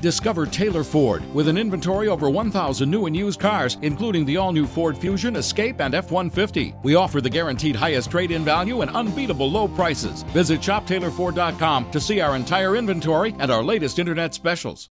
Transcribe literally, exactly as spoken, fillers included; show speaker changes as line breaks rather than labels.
Discover Taylor Ford with an inventory over one thousand new and used cars, including the all-new Ford Fusion, Escape, and F one fifty. We offer the guaranteed highest trade-in value and unbeatable low prices. Visit shop taylor ford dot com to see our entire inventory and our latest internet specials.